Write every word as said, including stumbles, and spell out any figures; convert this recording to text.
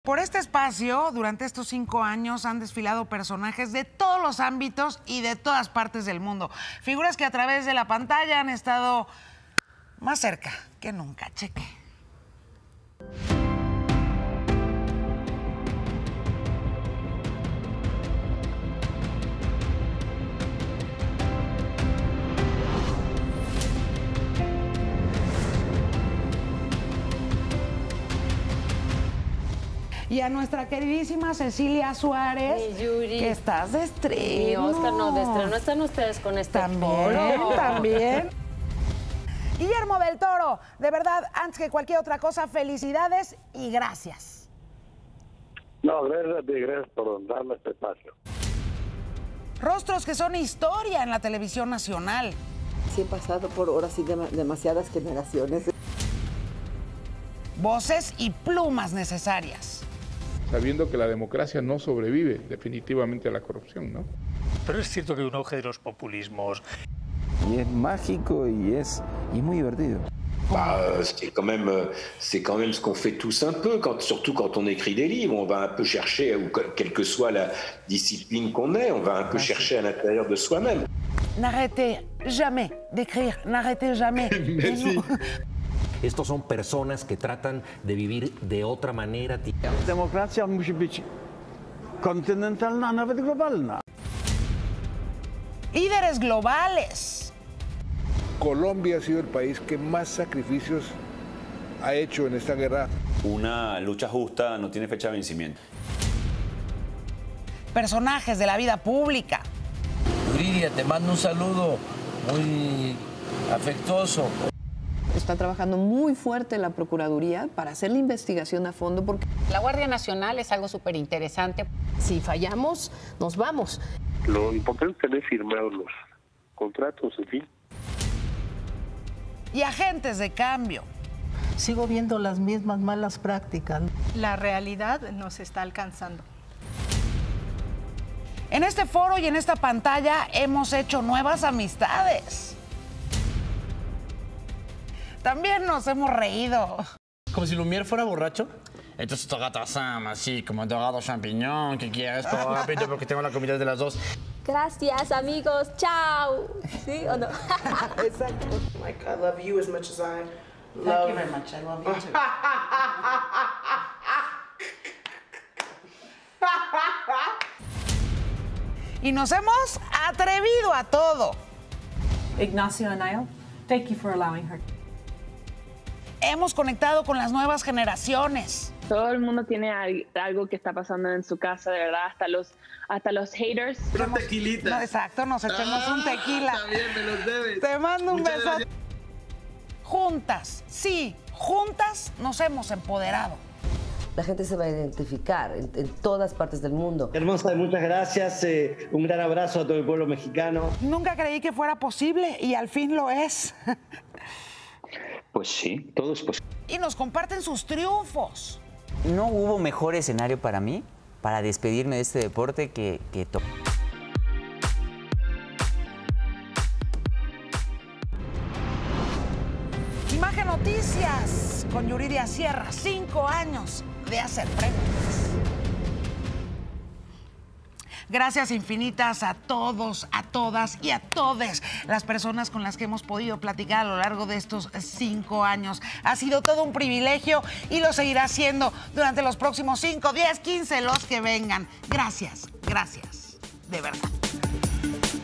Por este espacio, durante estos cinco años, han desfilado personajes de todos los ámbitos y de todas partes del mundo. Figuras que a través de la pantalla han estado más cerca que nunca. Cheque. Y a nuestra queridísima Cecilia Suárez, Mi Yuri, que estás de estreno. Mi Oscar, no, de estreno. ¿Están ustedes con este También, foro? también. Guillermo del Toro, de verdad, antes que cualquier otra cosa, felicidades y gracias. No, gracias a ti, gracias por darme este espacio. Rostros que son historia en la televisión nacional. Sí, he pasado por horas y dem demasiadas generaciones. Voces y plumas necesarias. Sabiendo que la democracia no sobrevive definitivamente a la corrupción, ¿no? Pero es cierto que un auge de los populismos. Y es mágico y es, y es muy divertido. Bah, c'est quand même, c'est quand même ce qu'on fait tous un peu, quand, surtout quand on écrit des livres, on va un peu chercher, ou quelle que soit la discipline qu'on ait, on va un peu chercher à l'intérieur de soi-même. N'arrêtez jamais d'écrire, n'arrêtez jamais. Estos son personas que tratan de vivir de otra manera. Demokracja musi być kontynentalna, a nawet globalna. Líderes globales. Colombia ha sido el país que más sacrificios ha hecho en esta guerra. Una lucha justa no tiene fecha de vencimiento. Personajes de la vida pública. Yuridia, te mando un saludo muy afectuoso. Está trabajando muy fuerte la Procuraduría para hacer la investigación a fondo porque... La Guardia Nacional es algo súper interesante. Si fallamos, nos vamos. Lo importante es tener firmados los contratos, en fin. Y agentes de cambio. Sigo viendo las mismas malas prácticas. La realidad nos está alcanzando. En este foro y en esta pantalla hemos hecho nuevas amistades. También nos hemos reído. Como si Lumière fuera borracho. Entonces toca Sam, así como dorado champiñón, ¿qué quieres? Todo rápido porque tengo la comida de las dos. Gracias, amigos. Chao. ¿Sí o no? Exacto. Like, I love you as much as I love... Thank you very much. I love you too. Y nos hemos atrevido a todo. Ignacio Anaya, thank you for allowing her. Hemos conectado con las nuevas generaciones. Todo el mundo tiene algo que está pasando en su casa, de verdad, hasta los, hasta los haters. Una tequilita. No, exacto, nos echemos ah, un tequila. También me los debes. Te mando un Muchas beso. Gracias. Juntas, sí, juntas nos hemos empoderado. La gente se va a identificar en, en todas partes del mundo. Hermosa, muchas gracias. Eh, un gran abrazo a todo el pueblo mexicano. Nunca creí que fuera posible y al fin lo es. Pues sí, todo es posible. Y nos comparten sus triunfos. No hubo mejor escenario para mí, para despedirme de este deporte que... que Imagen Noticias con Yuridia Sierra, cinco años de hacer preguntas. Gracias infinitas a todos, a todas y a todes las personas con las que hemos podido platicar a lo largo de estos cinco años. Ha sido todo un privilegio y lo seguirá siendo durante los próximos cinco, diez, quince, los que vengan. Gracias, gracias, de verdad.